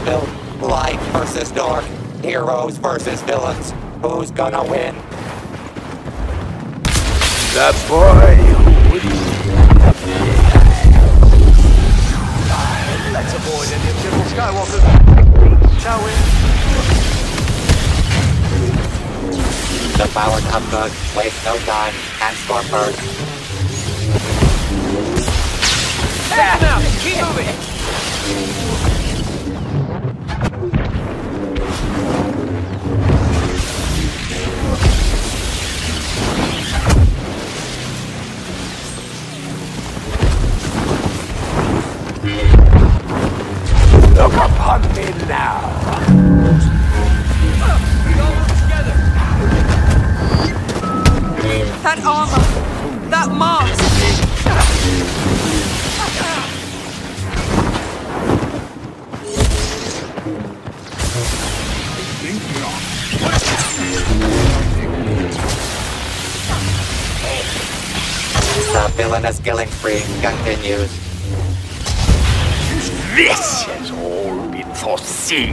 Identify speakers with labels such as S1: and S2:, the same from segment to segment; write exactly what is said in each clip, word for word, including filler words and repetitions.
S1: built. Light versus dark. Heroes versus villains. Who's gonna win?
S2: The boy who would...
S3: Let's avoid any of General Skywalker's... Shall we?
S1: The powers of good waste no time and score first.
S3: Take them out! Keep moving!
S2: Look upon me now.
S4: That armor! That mask!
S1: The villainous killing spree continues.
S2: This has all been foreseen.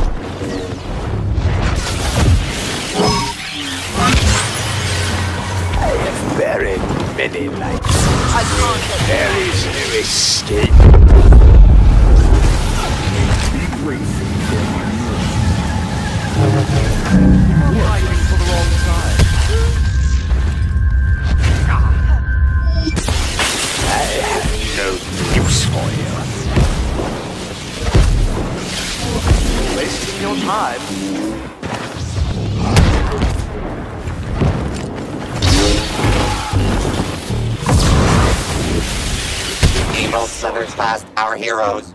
S2: I have buried many lights.
S4: I can't get
S2: There is no escape.
S3: Fighting for the wrong side.
S2: I have no use for you.
S3: Wasting your time.
S1: Evil slithers past our heroes.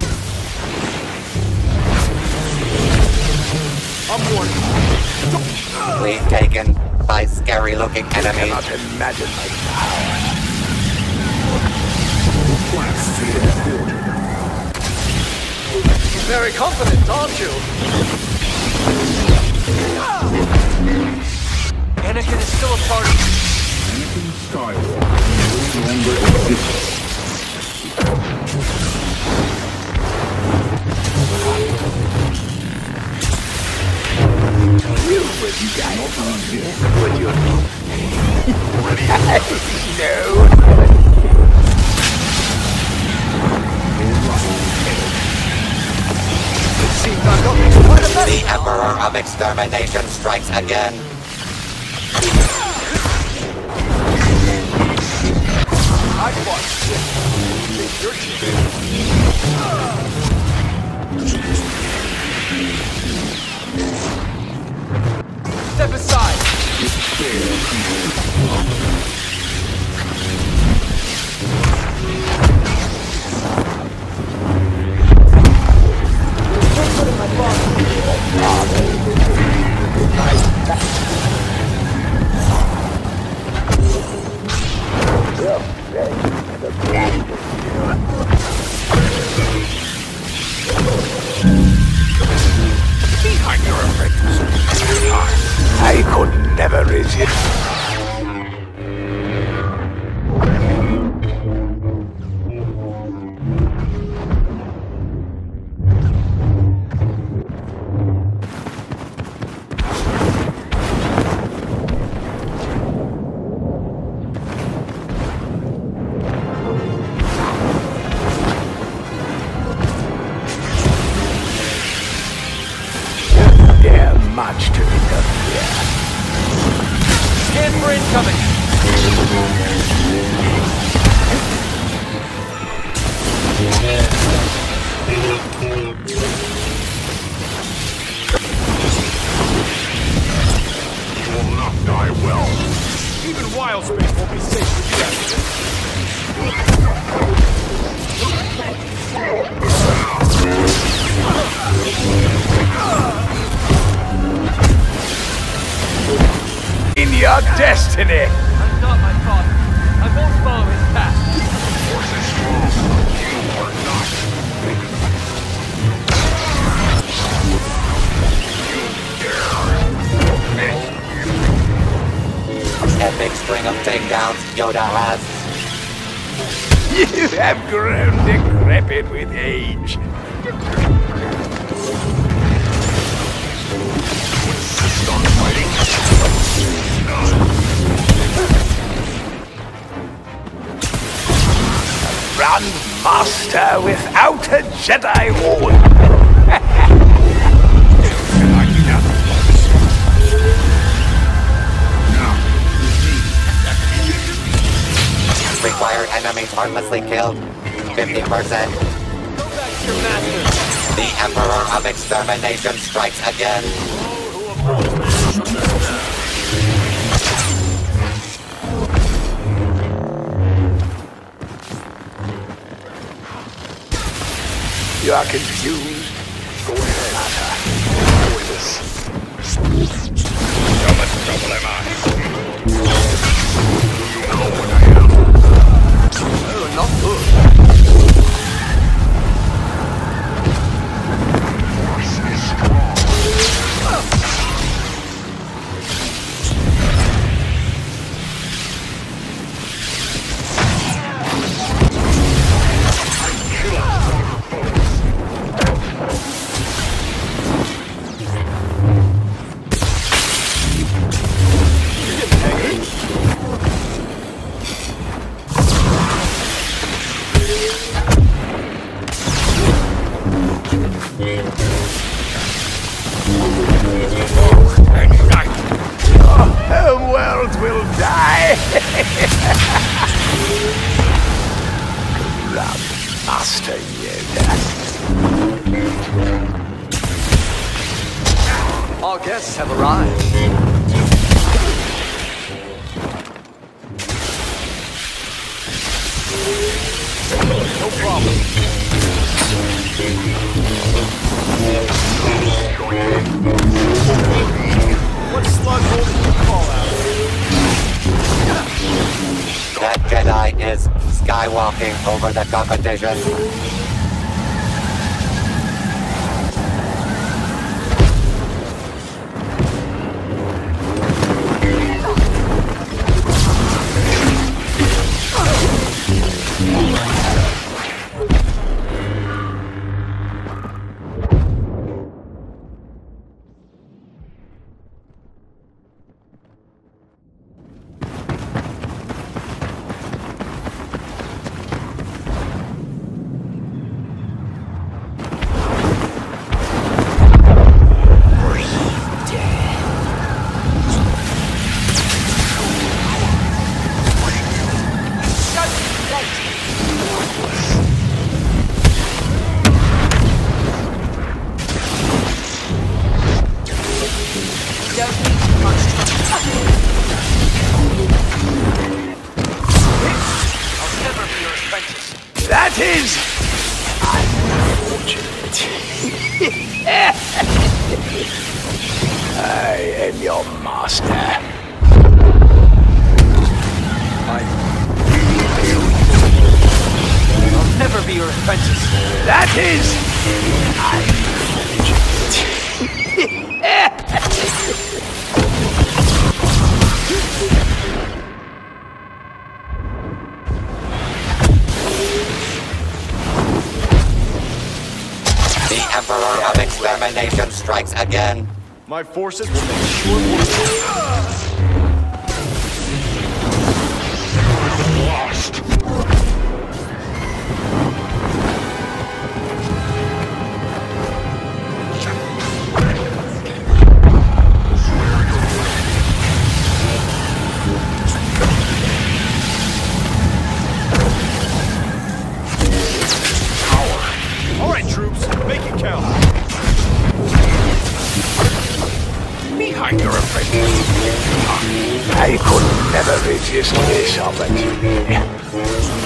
S3: I'm warning you.
S1: Fleet taken by scary-looking
S2: I
S1: enemies.
S2: cannot imagine my power.
S3: You're very confident, aren't you? Anakin is still a part of
S5: Anakin Skywalker no longer exists.
S2: You would die on this, would you? No.
S3: it. Seems I've got quite a better.
S1: The Emperor of Extermination strikes again.
S3: I fought. You're cheating. Step aside.
S2: I could never resist. Dare march to interfere.
S3: Scan for incoming.
S5: You will not die well.
S3: Even wild space won't be safe for you after
S2: In your destiny.
S3: I'm not my father. I won't follow his path.
S5: Force is strong. You are not.
S1: Epic string of takedowns Yoda has.
S2: You have grown decrepit with age. Jedi Order.
S1: Required enemies harmlessly killed. fifty percent. The Emperor of Extermination strikes again.
S2: You are confused? Go ahead, Atta. Go with us. Double, double am I. You know what I am.
S3: Oh, not good.
S5: Force is strong.
S2: Homeworld will die! Run, Master Yoda.
S3: Our guests have arrived. No problem. What slug hole did you call out?
S1: That Jedi is skywalking over the competition.
S2: That is unfortunate. I am your master.
S3: I'll never be your apprentice.
S2: That is
S1: The Emperor of Extermination strikes again.
S3: My forces will make short work.
S5: Lost.
S3: All right, troops, make it count.
S2: behind your apprentice. I could never resist this opportunity.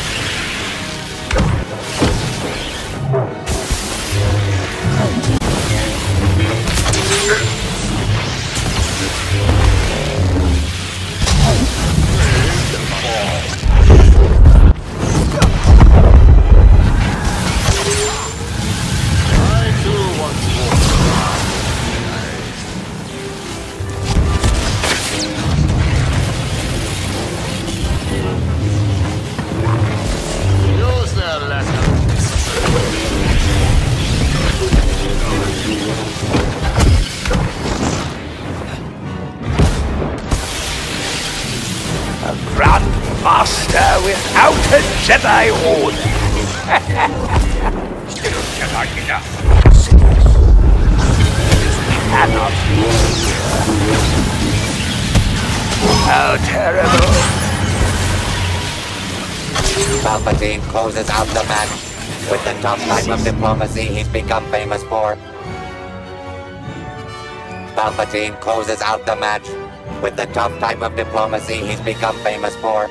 S2: A Grand Master without a Jedi Order. not enough.
S3: Cannot be. How terrible.
S1: Palpatine closes out the match with the tough type of diplomacy he's become famous for. Palpatine closes out the match with the tough type of diplomacy he's become famous for.